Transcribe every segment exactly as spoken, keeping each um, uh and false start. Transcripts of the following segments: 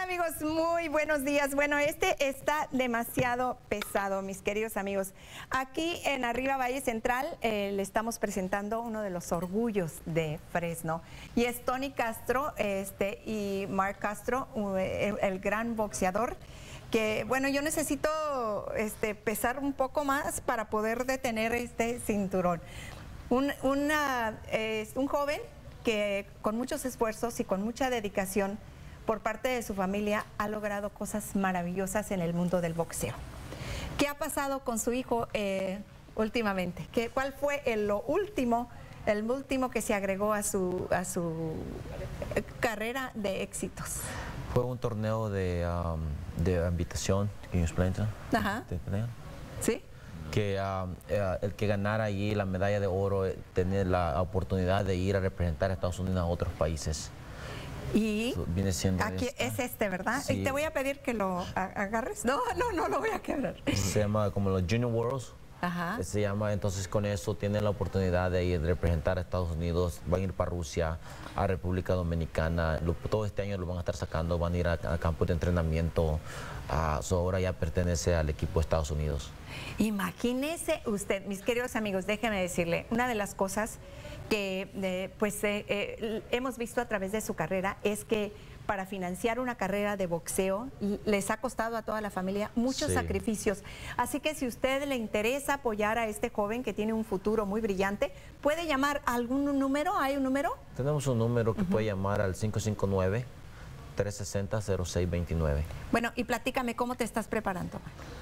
amigos? Muy buenos días. Bueno, este está demasiado pesado, mis queridos amigos. Aquí en Arriba Valle Central eh, le estamos presentando uno de los orgullos de Fresno. Y es Tony Castro este, y Mark Castro, el, el gran boxeador. Que bueno, yo necesito este, pesar un poco más para poder detener este cinturón. Un, una, eh, un joven que con muchos esfuerzos y con mucha dedicación por parte de su familia ha logrado cosas maravillosas en el mundo del boxeo. ¿Qué ha pasado con su hijo eh, últimamente? ¿Qué, ¿Cuál fue el, lo último, el último que se agregó a su, a su carrera de éxitos? Fue un torneo de, um, de invitación, ¿can you explain to? Ajá. ¿Sí? Que um, uh, el que ganara allí la medalla de oro eh, tenía la oportunidad de ir a representar a Estados Unidos a otros países. Y so, viene siendo aquí esta. es este, ¿verdad? Sí. Y te voy a pedir que lo agarres. No, no, no lo voy a quebrar. Se llama como los Junior Worlds. Ajá. Se llama, entonces con eso tienen la oportunidad de ir a representar a Estados Unidos, van a ir para Rusia, a República Dominicana, lo, todo este año lo van a estar sacando, van a ir a, a campos de entrenamiento, uh, so ahora ya pertenece al equipo de Estados Unidos. Imagínese usted, mis queridos amigos, déjeme decirle, una de las cosas que eh, pues eh, eh, hemos visto a través de su carrera es que para financiar una carrera de boxeo les ha costado a toda la familia muchos sí. sacrificios. Así que si a usted le interesa apoyar a este joven que tiene un futuro muy brillante, ¿puede llamar a algún número? ¿Hay un número? Tenemos un número que uh-huh. puede llamar al cinco cinco nueve, tres seis cero, cero seis dos nueve. Bueno, y platícame, ¿cómo te estás preparando?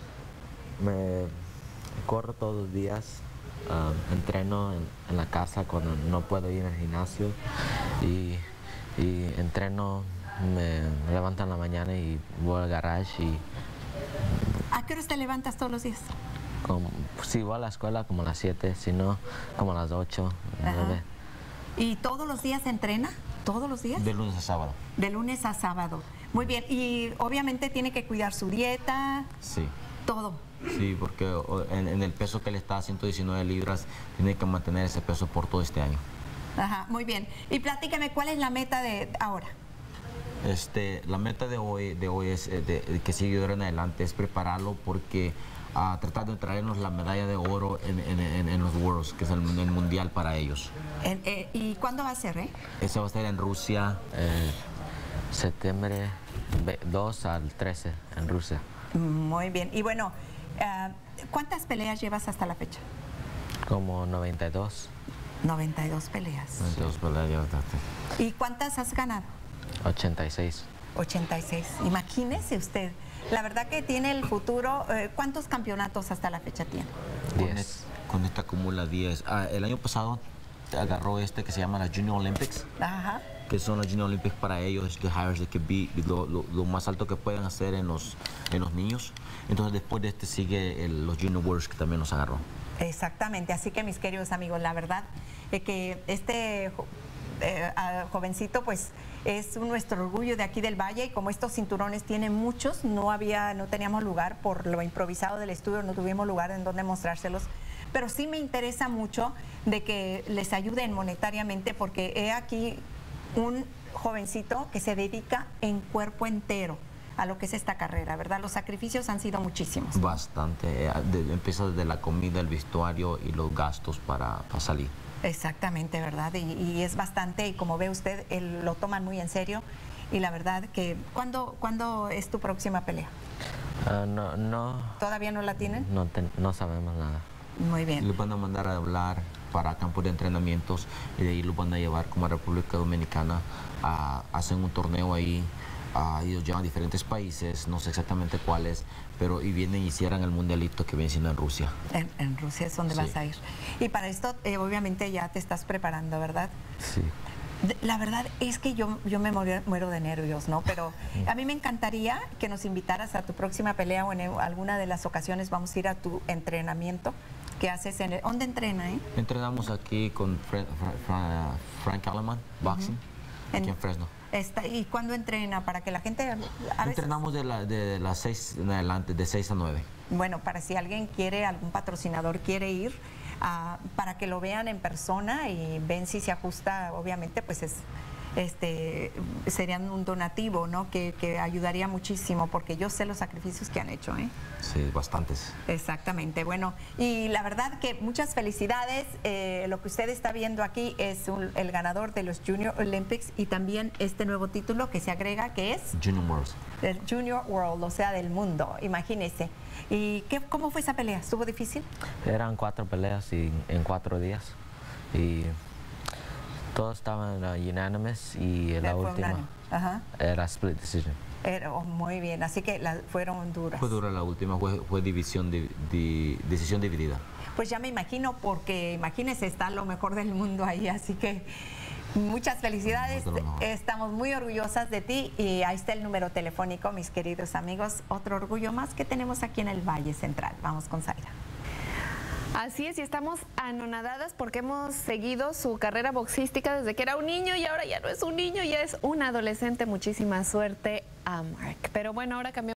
Me corro todos los días, uh, entreno en, en la casa cuando no puedo ir al gimnasio y, y entreno. Me levanto en la mañana y voy al garage y... ¿A qué horas te levantas todos los días? Como, si voy a la escuela como a las siete, si no, como a las ocho, nueve. ¿Y todos los días entrena? ¿Todos los días? De lunes a sábado. De lunes a sábado. Muy bien. Y obviamente tiene que cuidar su dieta. Sí. Todo. Sí, porque en, en el peso que él está, ciento diecinueve libras, tiene que mantener ese peso por todo este año. Ajá, muy bien. Y platícame, ¿cuál es la meta de ahora? Este, la meta de hoy, de hoy es de, de, que sigue de ahora en adelante es prepararlo porque a uh, tratar de traernos la medalla de oro en, en, en, en los Worlds, que es el, el mundial para ellos. En, eh, ¿Y cuándo va a ser? Eh? Eso va a ser en Rusia. Eh, septiembre dos al trece en Rusia. Muy bien. Y bueno, uh, ¿cuántas peleas llevas hasta la fecha? Como noventa y dos. noventa y dos peleas. noventa y dos peleas. ¿Y cuántas has ganado? ochenta y seis. ochenta y seis. Imagínese usted. La verdad que tiene el futuro. Eh, ¿Cuántos campeonatos hasta la fecha tiene? diez. Con, con esta acumula diez. Ah, el año pasado agarró este que se llama la Junior Olympics. Ajá. Que son los Junior Olympics para ellos, the highest they could be, lo, lo, lo más alto que pueden hacer en los, en los niños. Entonces después de este sigue el, los Junior Worlds que también nos agarró. Exactamente. Así que mis queridos amigos, la verdad es que este eh, jovencito pues es nuestro orgullo de aquí del Valle y como estos cinturones tienen muchos, no había, no teníamos lugar por lo improvisado del estudio, no tuvimos lugar en donde mostrárselos, pero sí me interesa mucho de que les ayuden monetariamente porque he aquí un jovencito que se dedica en cuerpo entero a lo que es esta carrera, ¿verdad? Los sacrificios han sido muchísimos. Bastante, eh, de, empieza desde la comida, el vestuario y los gastos para, para salir. Exactamente, ¿verdad? Y, y es bastante, y como ve usted, él, lo toman muy en serio. Y la verdad que, ¿cuándo, ¿cuándo es tu próxima pelea? Uh, no, no. ¿Todavía no la tienen? No, te, no sabemos nada. Muy bien. Les van a mandar a hablar para campos de entrenamientos y de ahí los van a llevar como a República Dominicana. A, hacen un torneo ahí. Uh, ellos llevan a diferentes países, no sé exactamente cuáles, pero y vienen y cierran el mundialito que viene siendo en Rusia. En, en Rusia es donde sí. vas a ir. Y para esto, eh, obviamente, ya te estás preparando, ¿verdad? Sí. La verdad es que yo, yo me muero, muero de nervios, ¿no? Pero a mí me encantaría que nos invitaras a tu próxima pelea o en alguna de las ocasiones vamos a ir a tu entrenamiento que haces en el... ¿Dónde entrena, eh? Entrenamos aquí con Fred, Fra, Fra, Frank Aleman, Boxing, uh-huh. aquí en, en Fresno. Está, ¿Y cuándo entrena? Para que la gente... A Entrenamos veces, de, la, de las seis en adelante, de seis a nueve. Bueno, para si alguien quiere, algún patrocinador quiere ir, uh, para que lo vean en persona y ven si se ajusta, obviamente, pues es este, serían un donativo, ¿no? Que, que ayudaría muchísimo, porque yo sé los sacrificios que han hecho, ¿eh? Sí, bastantes. Exactamente, bueno, y la verdad que muchas felicidades. Eh, lo que usted está viendo aquí es un, el ganador de los Junior Olympics y también este nuevo título que se agrega, que es Junior World. el Junior World, o sea, del mundo, imagínese. ¿Y qué, cómo fue esa pelea? ¿Estuvo difícil? Eran cuatro peleas y, en cuatro días y todos estaban uh, unanimous y la Fue última unánime. Ajá. era split decision. Era, oh, muy bien, así que la, fueron duras. Fue dura la última, fue, fue división de, de, decisión dividida. Pues ya me imagino, porque imagínese, está lo mejor del mundo ahí, así que muchas felicidades. Estamos muy orgullosas de ti y ahí está el número telefónico, mis queridos amigos. Otro orgullo más que tenemos aquí en el Valle Central. Vamos con Zaira. Así es, y estamos anonadadas porque hemos seguido su carrera boxística desde que era un niño y ahora ya no es un niño, ya es un adolescente. Muchísima suerte a Mark. Pero bueno, ahora cambiamos.